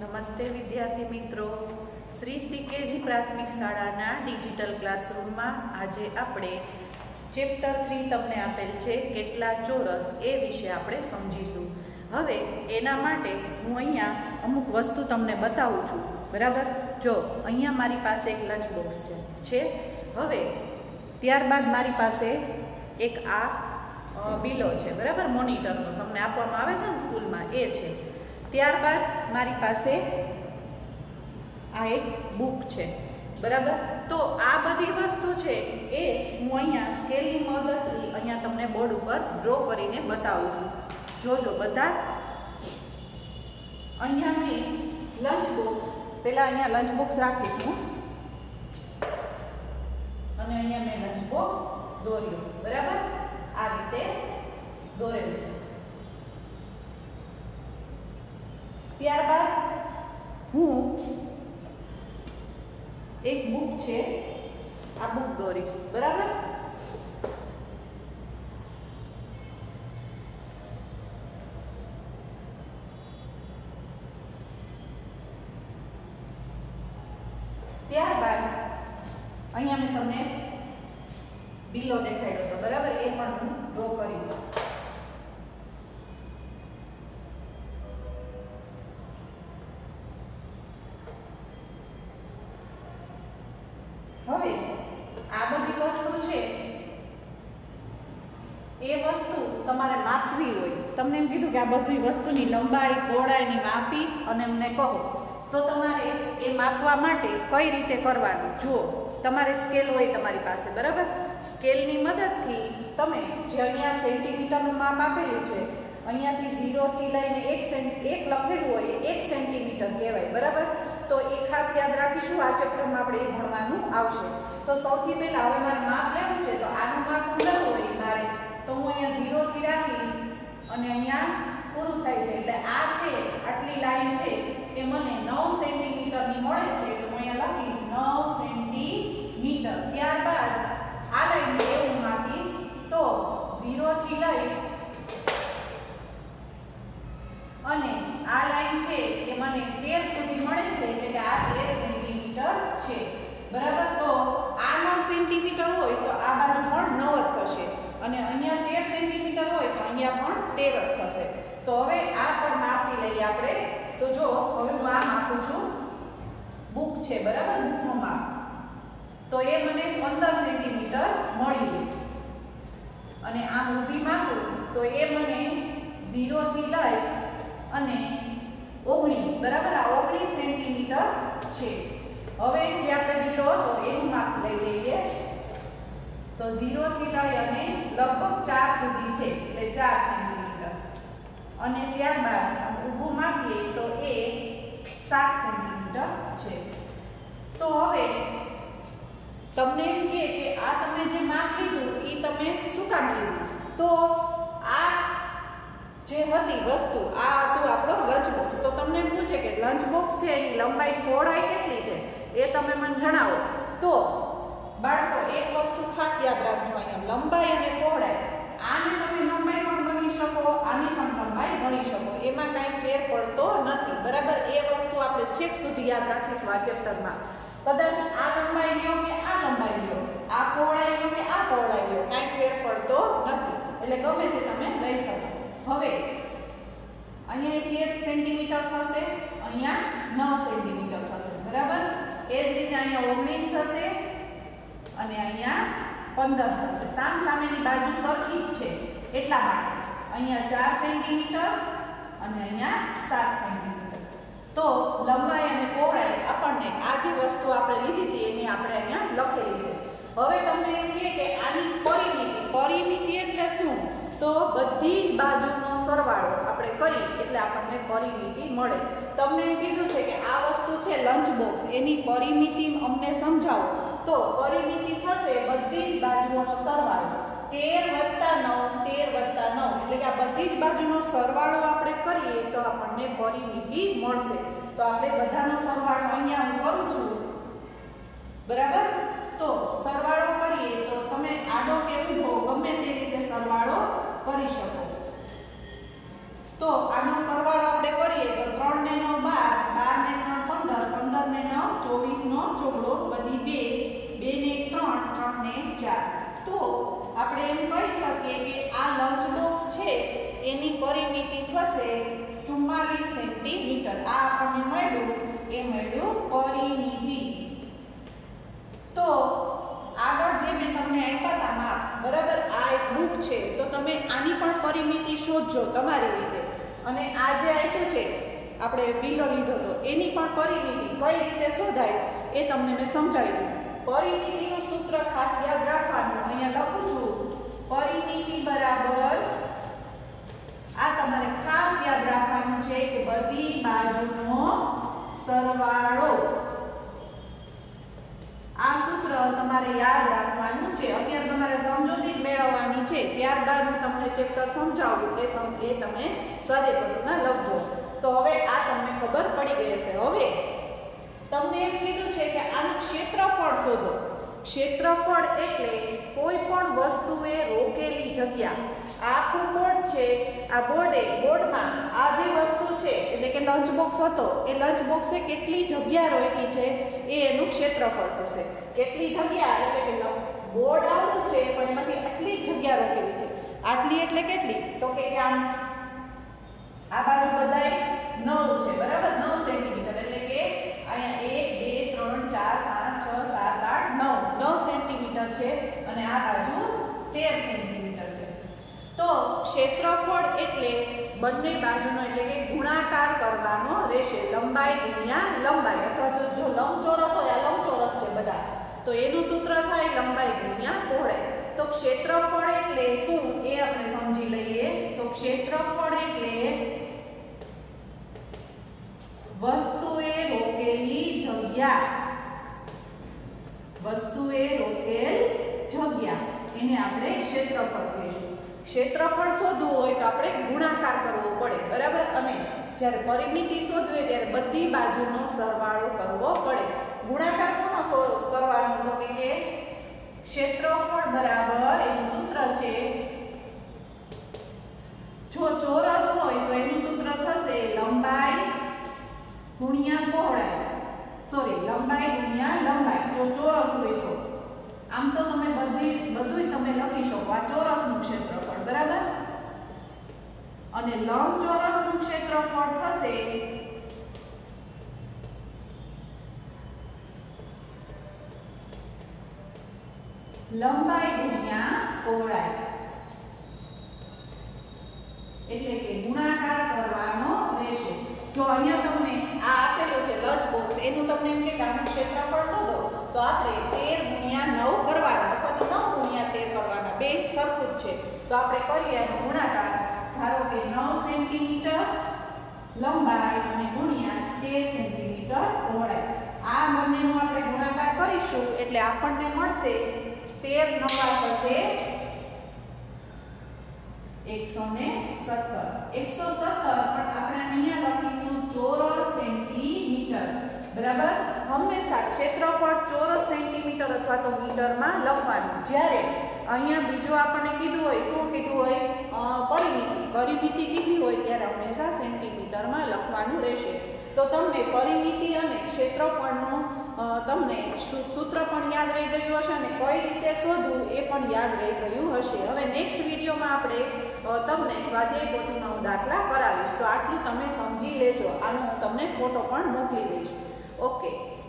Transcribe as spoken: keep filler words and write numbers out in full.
નમસ્તે વિદ્યાર્થી મિત્રો, શ્રી સીકેજી પ્રાથમિક શાળાના ડિજિટલ ક્લાસરૂમમાં આજે આપણે ચેપ્ટર થ્રી તમને આપેલ છે કેટલા ચોરસ એ વિશે આપણે સમજીશું. હવે એના માટે હું અહીંયા અમુક વસ્તુ તમને બતાવું છું. બરાબર, જો અહીંયા મારી પાસે એક લંચ બોક્સ છે છે હવે ત્યારબાદ મારી પાસે એક આ બિલો છે, બરાબર, મોનિટરનો તમને આપવામાં આવે છે ને સ્કૂલમાં, એ છે. ત્યારબાદ મારી પાસે આ એક બુક છે, બરાબર. તો આ બધી વસ્તુ છે એ હું અહીંયા સ્કેલની મદદથી અહીંયા તમને બોર્ડ ઉપર ડ્રો કરીને બતાવું છું. જોજો બધા. અહીંયા મેં લંચ બોક્સ, પહેલા અહીંયા લંચ બોક્સ રાખીશું અને અહીંયા મેં લંચ બોક્સ દોર્યું, બરાબર, આ રીતે દોરેલું છે. ત્યારબાદ હું એક બુક છે, આ બુક દોરીશ, બરાબર. ત્યારબાદ અહીંયા મેં તમને બિલો દેખાડ્યો હતો, બરાબર, એ પણ હું ડ્રો કરીશ. હવે આ બધી વસ્તુ છે એ વસ્તુ તમારે માપવી હોય, તમને એમ કીધું કે આ બધી વસ્તુની લંબાઈ પહોળાઈની માપી અને અમને કહો, તો તમારે એ માપવા માટે કઈ રીતે કરવાનું? જુઓ, તમારે સ્કેલ હોય તમારી પાસે, બરાબર. સ્કેલની મદદથી તમે જે અહીંયા સેન્ટીમીટરનું માપ આપેલું છે, અહીંયાથી ઝીરો થી લઈને એક સેન્ટ એક લખેલું હોય એક સેન્ટીમીટર કહેવાય, બરાબર. તો એ ખાસ યાદ રાખીશું, આ ચેપ્ટરમાં આપણે એ ભણવાનું આવશે. તો સૌથી પહેલા હવે મારે માપ લેવું છે, તો આનું માપ લેવું હોય મારે, તો હું અહીંયા ઝીરો થી રાખીશ અને અહીંયા પૂરું થાય છે. એટલે આ છે, આટલી લાઈન છે એ મને નવ સેન્ટીમીટરની મળે છે, તો હું અહીંયા લખીશ નવ સેન્ટીમીટર. ત્યારબાદ આ લાઈન છે હું માપીશ, તો ઝીરો થી લઈ અને આ લાઈન છે એ મને તેર સુધી મળે છે, એટલે કે આ તેર સેન્ટીમીટર છે, બરાબર. તો આ નવ સેન્ટીમીટર હોય તો આ બાજુ પણ નવ જ થશે અને અહીંયા તેર સેન્ટીમીટર હોય તો અહીંયા પણ તેર જ થશે. તો હવે આ પણ માપી લઈએ આપણે. તો જો હવે હું આ માપું છું, બુક છે, બરાબર, બુકનું માપ, તો એ મને પંદર સેન્ટીમીટર મળ્યું અને આ ઊભી માપું તો એ મને ઝીરો થી લઈ અને ઓગણીસ, બરાબર, આ ઓગણીસ સેન્ટીમીટર છે. હવે જે આપણે બિલો હતો એનું માપ લઈ લઈએ, તો ઝીરો થી લઈ અને લગભગ ચાર સુધી છે, એટલે ચાર સેન્ટીમીટર. અને ત્યારબાદ ઊભું માપીએ તો એ સાત સેન્ટીમીટર છે. તો હવે તમને એમ કે આ તમે જે માપ લીધું એ તમે શું કામ લીધું? તો આ જે હતી વસ્તુ, આ હતું આપણો લંચ બોક્સ. તો તમને એમ પૂછે કે લંચ બોક્સ છે એની લંબાઈ પહોળાઈ કેટલી છે એ તમે મને જણાવો. તો બાળકો એક વસ્તુ ખાસ યાદ રાખજો, અહીંયા લંબાઈ અને પહોળાઈ, આને તમે લંબાઈ પણ ગણી શકો, આની પણ લંબાઈ ગણી શકો, એમાં કાંઈ ફેર પડતો નથી, બરાબર. એ વસ્તુ આપણે છેક સુધી યાદ રાખીશું આ ચેપ્ટરમાં. કદાચ આ લંબાઈ લ્યો કે આ લંબાઈ લ્યો, આ પહોળાઈ લ્યો કે આ પહોળાઈ લ્યો, કાંઈ ફેર પડતો નથી, એટલે ગમે તે તમે લઈ શકો. હવે અહીંયા તેર સેન્ટીમીટર થશે, અહીંયા નવ સેન્ટીમીટર થશે, બરાબર. એ જ રીતે અહીંયા ઓગણીસ થશે અને અહીંયા પંદર થશે. સામ સામેની બાજુ સરખી જ છે, એટલા માટે અહીંયા ચાર સેન્ટીમીટર અને અહીંયા સાત સેન્ટીમીટર. તો લંબાઈ અને પહોળાઈ આપણને આ જે વસ્તુ આપણે લીધી હતી એની આપણે અહીંયા લખેલી છે. હવે તમને એમ કહે કે આની પરિમિતિ, પરિમિતિ એટલે શું? તો બધી જ બાજુનો સરવાળો આપણે કરી એટલે આપણને પરિમિતિ મળે. તમને કીધું છે કે આ વસ્તુ છે લંચ બોક્સ, એની પરિમિતિ અમને સમજાવો. તો પરિમિતિ થશે બધી જ બાજુઓનો સરવાળો, તેર વત્તા નવ, તેર વત્તા નવ, એટલે કે આ બધી જ બાજુનો સરવાળો આપણે કરીએ તો આપણને પરિમિતિ મળશે. તો આપણે બધાનો સરવાળો અહીંયા હું કરું છું, બરાબર. તો સરવાળો કરીએ તો તમે આડો કે ઊભો ગમે તે રીતે સરવાળો કરી શકો. તો આનો સરવાળો આપણે કરીએ તો ત્રણ ને નવ બાર, બાર અને ચાર. તો આપણે એમ કહી શકીએ કે આ લંચ બોક્સ છે એની પરિમિતિ થશે ચુમ્માલીસ સેન્ટીમીટર. આ આપણને મળ્યું એ મળ્યું પરિમિતિ. તો આગળ જે મેં તમને આપ્યા હતા માપ, બરાબર, આ એક બુક છે તો તમે આની પણ પરિમિતિ શોધજો તમારી રીતે. અને આ જે આપ્યું છે આપણે બિલો લીધો તો એની પણ પરિમિતિ કઈ રીતે શોધાય એ તમને મેં સમજાવી દીધું. પરિમિતિનું સૂત્ર ખાસ યાદ રાખવાનું. અહીંયા લખું છું પરિમિતિ બરાબર, આ તમારે ખાસ યાદ રાખવાનું છે કે બધી બાજુનો સરવાળો. આ સૂત્ર તમારે યાદ રાખવાનું છે. અત્યારે તમારે સમજૂતી મેળવવાની છે, ત્યારબાદ હું તમને ચેપ્ટર સમજાવું એ સમજે તમે સ્વાધ્યાય લખજો. તો હવે આ તમને ખબર પડી ગઈ હશે. હવે તમને એમ કીધું છે કે આનું ક્ષેત્રફળ શોધો. ક્ષેત્રફળ એટલે કોઈ પણ વસ્તુએ રોકેલી જગ્યા. આખું બોર્ડ છે, આ બોર્ડે બોર્ડમાં આ જે વસ્તુ છે એટલે કે લંચ બોક્સ હતો એ લંચ બોક્સે કેટલી જગ્યા રોકી છે એ એનું ક્ષેત્રફળ થશે. કેટલી જગ્યા એટલે કે બોર્ડ આવડું છે પણ એમાંથી આટલી જ જગ્યા રોકેલી છે. આટલી એટલે કેટલી? તો કે આમ આ બાજુ બધાય નવ છે, બરાબર, નવ સેન્ટીમીટર. એટલે કે અહીંયા એક બે ત્રણ ચાર પાંચ છ સાત આઠ નવ નવ સેન્ટીમીટર છે અને આ બાજુ તેર સેન્ટીમીટર છે. તો ક્ષેત્રફળ એટલે બંને બાજુનો એટલે કે ગુણાકાર કરવાનો રહેશે. લંબાઈ ગુણ્યા લંબાઈ, અથવા જો જો લંબચોરસ હોય, આ લંબચોરસ છે બધા, તો એનું સૂત્ર થાય લંબાઈ ગુણ્યા પહોળાઈ. તો ક્ષેત્રફળ એટલે શું એ આપણે સમજી લઈએ. તો ક્ષેત્રફળ એટલે વસ્તુએ રોકેલી જગ્યા. વસ્તુએ રોકેલ જગ્યા એને આપણે ક્ષેત્રફળ કહીશું. ક્ષેત્રફળ શોધવું હોય તો આપણે ગુણાકાર કરવો પડે, બરાબર. અને જ્યારે પરિમિતિ શોધવી હોય ત્યારે બધી બાજુનો સરવાળો કરવો પડે. ગુણાકાર કોનો કરવાનો? તો કે ક્ષેત્રફળ બરાબર એનું સૂત્ર છે, જો ચોરસ હોય તો એનું સૂત્ર થશે લંબાઈ ગુણ્યા પહોળાઈ. સોરી, લંબાઈ ગુણ્યા લંબાઈ જો ચોરસ હોય તો. આમ તો તમે બધી બધુંય તમે લખી શકો. આ ચોરસનું ક્ષેત્રફળ, બરાબર, અને લંબચોરસનું ક્ષેત્રફળ થશે લંબાઈ ગુણ્યા પહોળાઈ. એટલે કે ગુણાકાર કરવાનો રહેશે. જો અહીંયા તમને આ આપેલું છે લંચ બોક્સ, એનું તમને એમ કે આનું ક્ષેત્રફળ શોધો તો આપણે તેર ગુણ્યા નવ કરવાના અથવા તો નવ ગુણ્યા તેર કરવાના, બે સરખું જ છે. તો આપણે કરીએ એનો ગુણાકાર. ધારો કે નવ સેન્ટીમીટર લંબાઈ અને ગુણ્યા તેર સેન્ટીમીટર પહોળાઈ. આ બંનેનો આપણે ગુણાકાર કરીશું એટલે આપણને મળશે તેર નવા થશે એકસો ને સત્તર. એકસો સત્તર પણ આપણે અહીંયા લખીશું ચોરસ સેન્ટીમીટર, બરાબર. હંમેશા ક્ષેત્રફળ ચોરસ સેન્ટીમીટર અથવા તો મીટરમાં લખવાનું. જ્યારે અહીંયા બીજું આપણને કીધું હોય, શું કીધું હોય? પરિમિતિ. પરિમિતિ કીધી હોય ત્યારે હંમેશા સેન્ટીમીટરમાં લખવાનું રહેશે. તો તમને પરિમિતિ અને ક્ષેત્રફળનું તમને સૂત્ર પણ યાદ રહી ગયું હશે અને કઈ રીતે શોધવું એ પણ યાદ રહી ગયું હશે. હવે નેક્સ્ટ વિડીયોમાં આપણે તમને સ્વાધ્યાય પોથીમાં હું દાખલા કરાવીશ. તો આટલું તમે સમજી લેજો. આનો હું તમને ફોટો પણ મોકલી દઈશ. ઓકે.